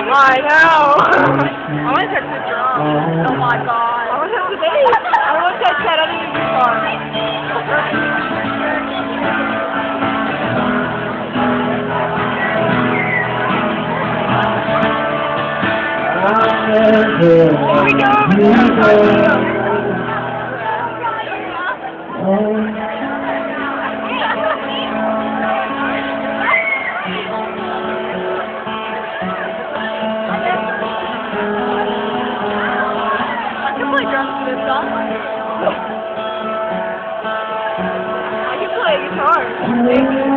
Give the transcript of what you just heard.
I know. I want to touch the drum. Oh my god. I want to touch the bass. I want to touch that other guitar. Here we go over there. I can play drums to this song. I can play guitar.